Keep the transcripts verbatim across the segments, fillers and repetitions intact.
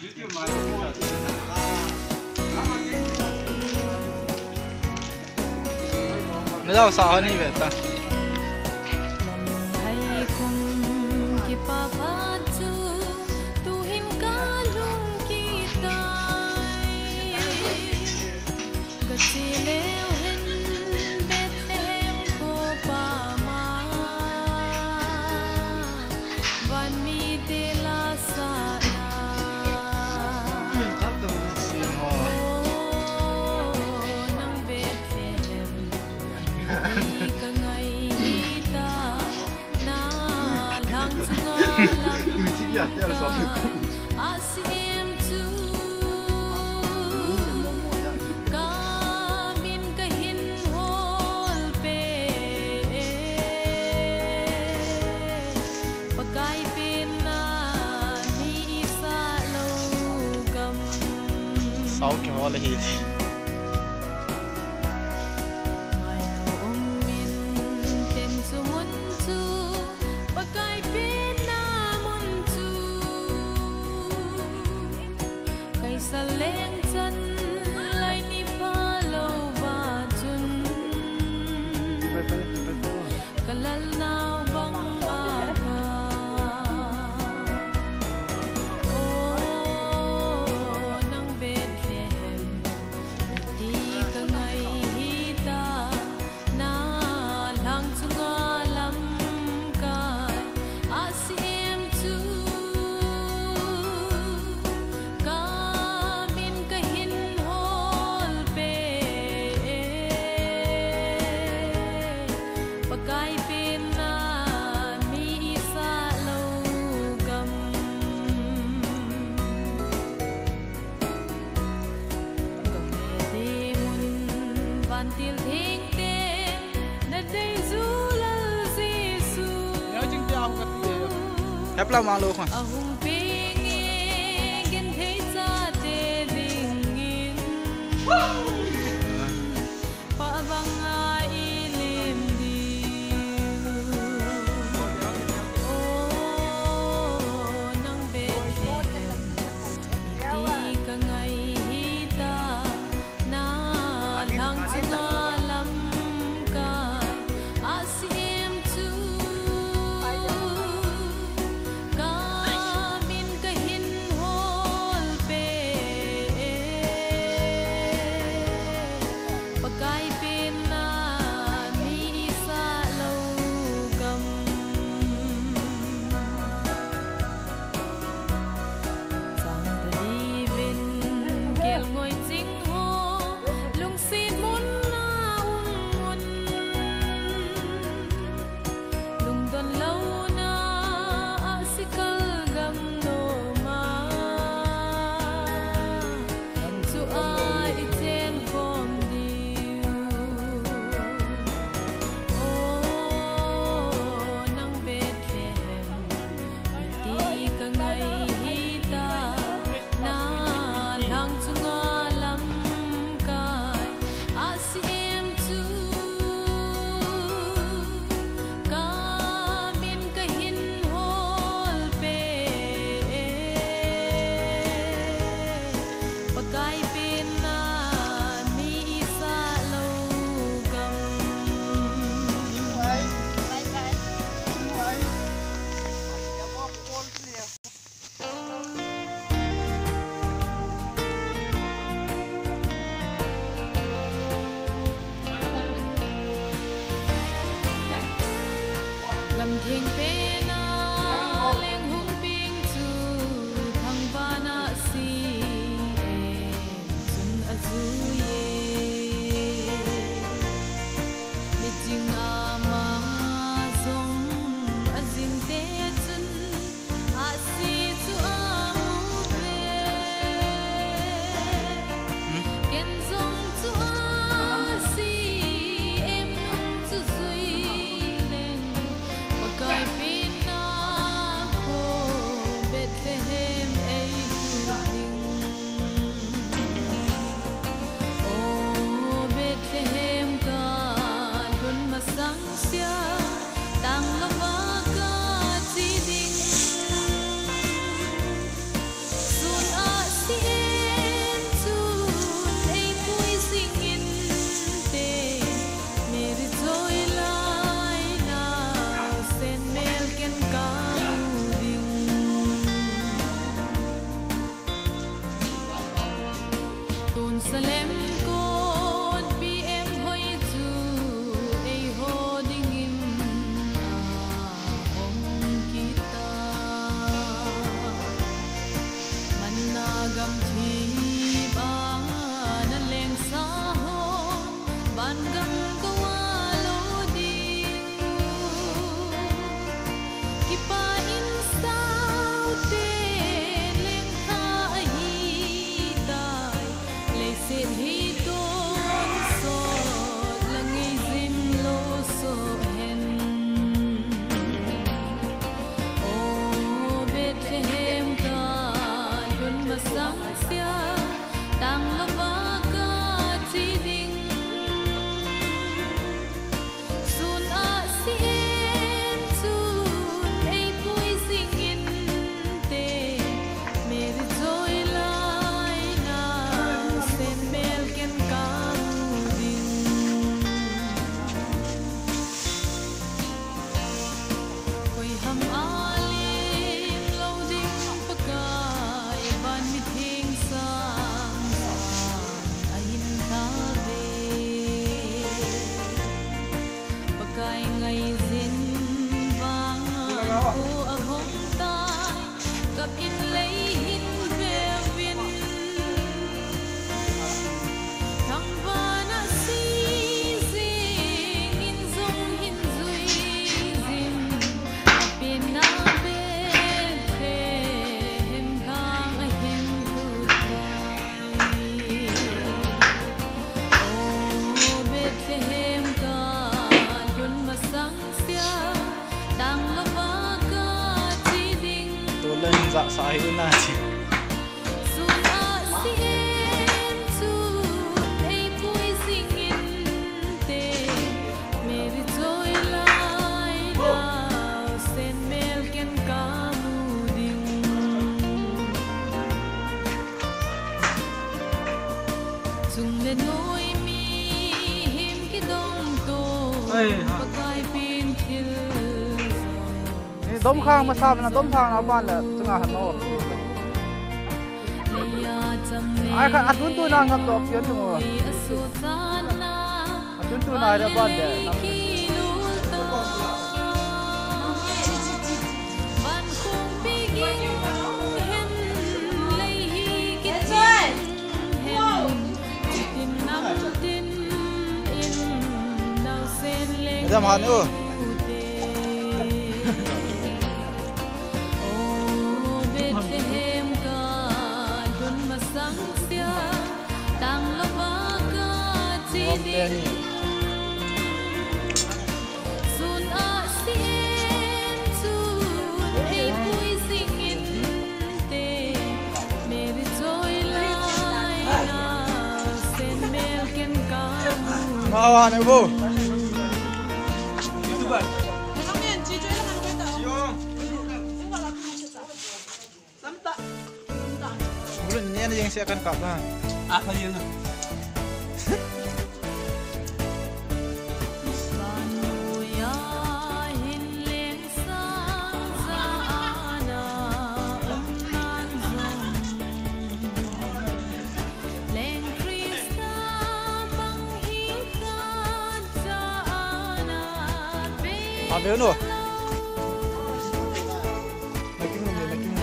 Nó đâu sao hơn đi vậy ta? Ya, ya lo sabes. Sáu cái hoa là gì? Sa lên chân lại ni pha lâu và chun kalal nào băng à ô nang Bethlehem di ka ngay hita na lang chunga lam kai asim tu til thing tên na đây du lal Giêsu Nếu chính tiêu không có tiền hấp lâu mang luôn mà ahung ping gen thấy cha te ding in pa bang ai lim di oh nang Bethlehem di ka ngay hita na lang chunga lam kai asim tu ka sang sia tang lova ka chi ding sun a si en sun ei pui sing in te meri joy lai na sen mel ken ka ding koi ham alim lo ding pakai ban mi thing sang a hin tha ve pakai ngai zin wang ko a hong tai kap in lei hin ve vin thang van a si sing in zong hin zui zin pin na be the hem thang a hin tu tai o be the hem ka yun ma sang sia tang lo va ka chi ding tôi lên dạ sai hơn na chị sun a si en sun ei pui sing in te meri joy lai na sen mel ken ka mu ding chung le noi mi him ki dong to Ê, hả? pakai pin thil đom khang mà sao mà đom khang nào ban là chúng ta hẳn nó ai khác ăn tuấn tôi đang ngâm đọt kiến đúng không ăn tuấn tôi này đã ban để ra mà nữa sun a si en sun ei pui sing in te meri joy lai na sen mel ken ka nào à này vô bulan ini ada yang saya akan kapan Apa yun? ambil nu lagi nu lagi nu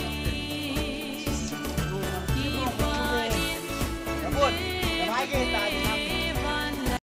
Cái